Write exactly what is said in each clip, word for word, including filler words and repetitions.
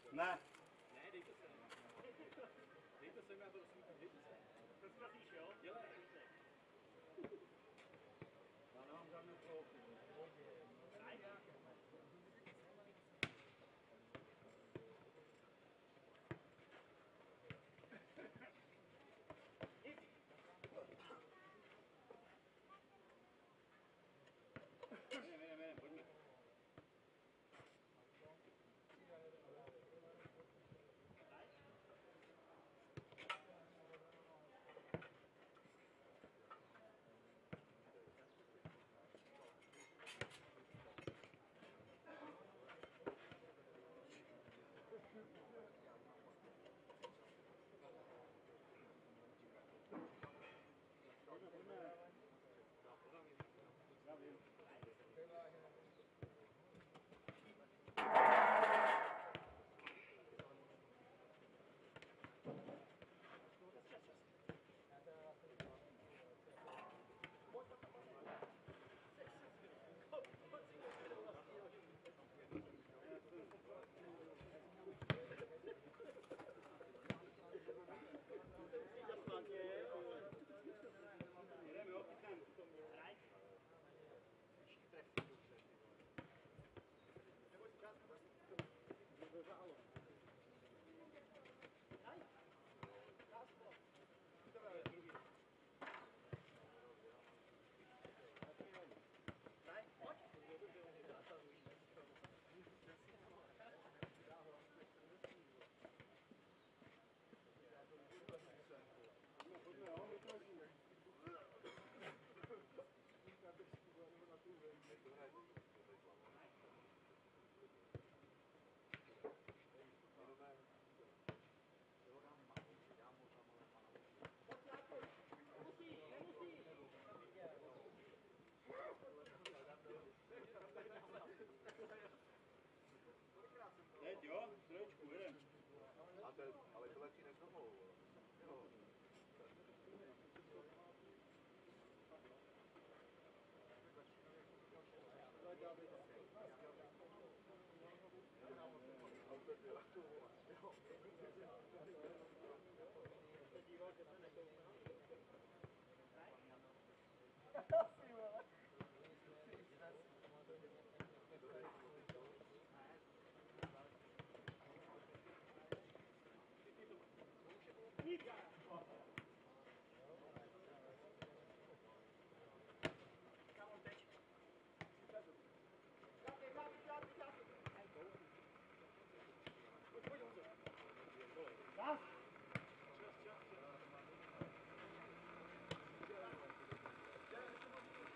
Ne. Ne, dejte se. Dejte se mi, já to rozumím, dejte se. To zkazíš, jo? Dělej. Já nemám žádnou provoky. Jdeme, jdeme, jdeme, pojďme. Pojďme, pojďme. Já vím. Jdeme, jo, chytám. Neboj si, krátko, neboj si. Neboj zálo. Daj. Krátko. Dobrá, je druhý. Daj, pojď. Pojďme, pojďme, jo, vytlačíme. Teď jo, trojičku, jedem. A to, ale to letí neznovu. Jo. Gas! Čas, čas, čas.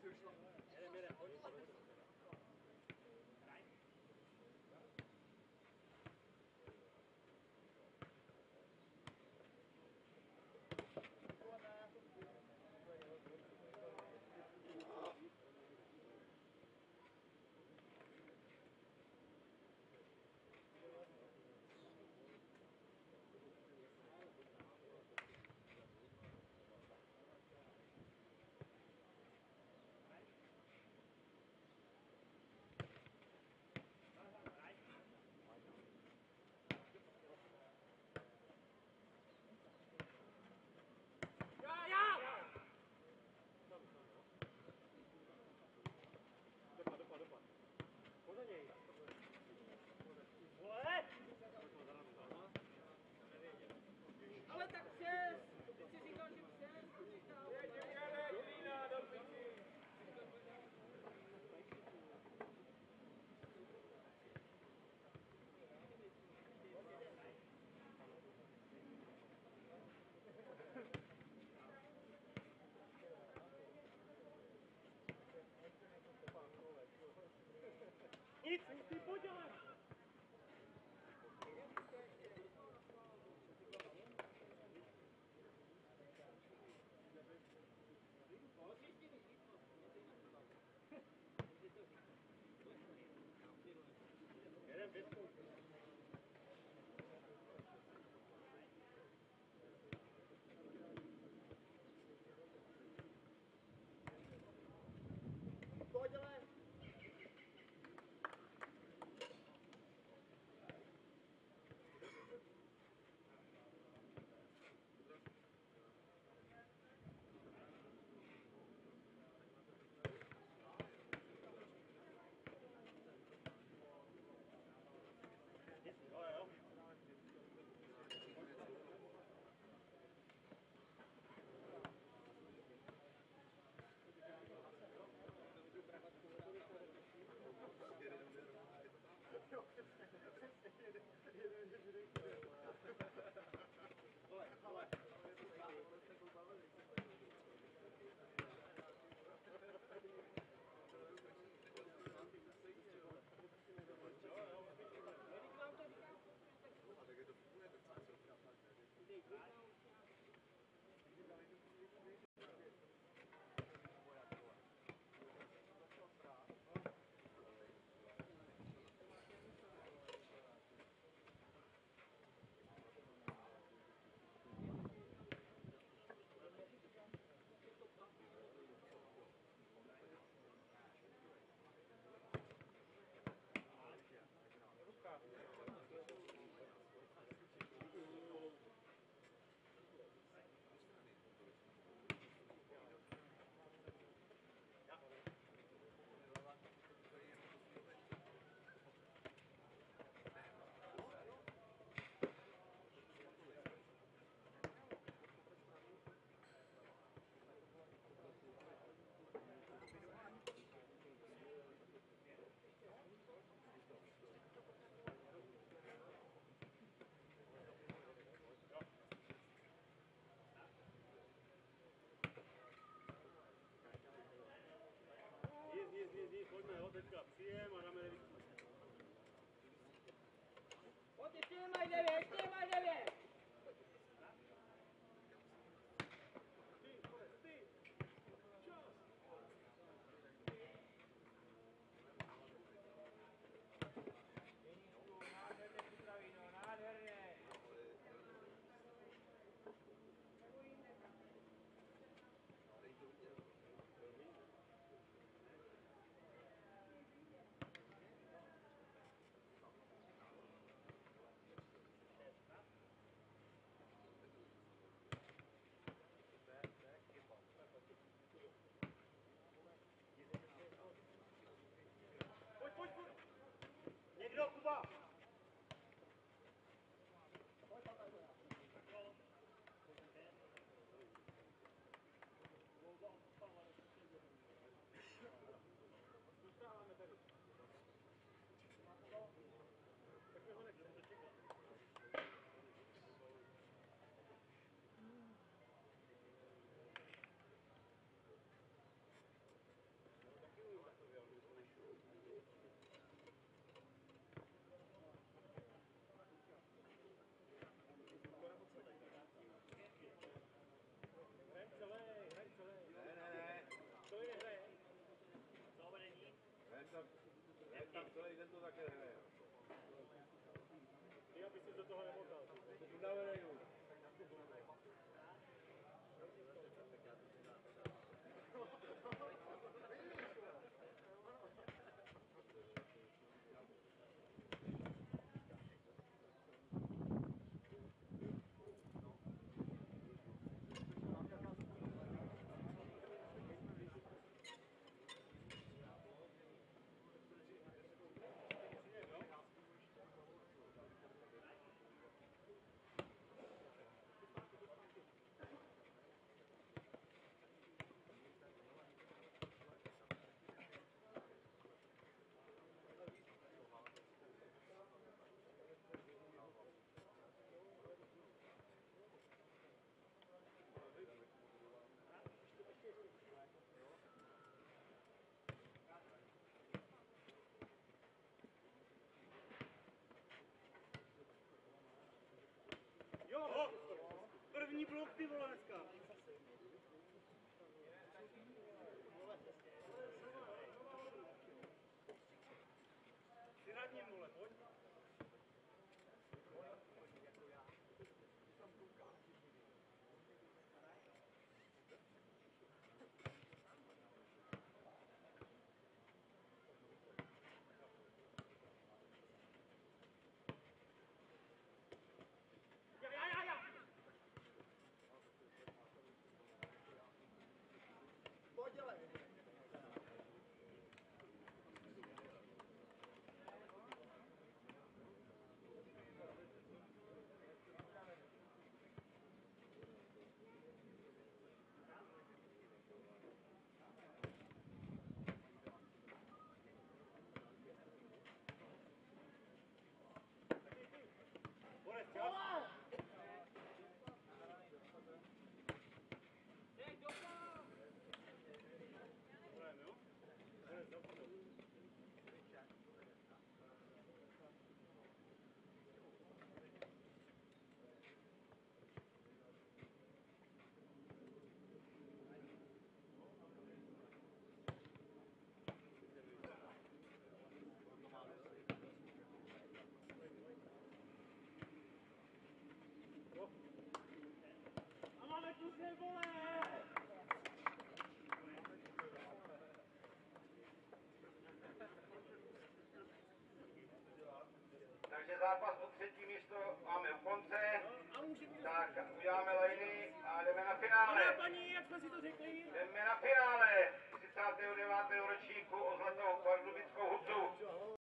Jedem, jedem, pojď, pojď. Dopad, dopad, dopad. Pojď za něj. Vole! Ale tak přes! Teď jsi říkal, že přes! Nic, ty pojď ale! Jedem, pětku. Pojď ale! Jo, jo. Jíz, jíz, jíz, jíz, pojďme, jo, teďka přijem a dáme devítku. Pojď, ještě nemáš devět, ještě nemáš devět! jak tam, jak tam celý den to také hraje. Ty, aby si do toho nemotal. Unavený už. Jo, první blok ty vole dneska. Ty nad ním vole, pojď. Ja, ja, ja, ja. Podělej. Borec, čas. Borec, jo? Borec, zapůjdu. A máme tu se, vole! Takže zápas o třetí místo máme u konce, tak uděláme lajny a jdeme na Pane finále. a paní, jak jsme si to řekli? Jdeme na finále třicátého devátého ročníku o zlatou pardubickou hucu.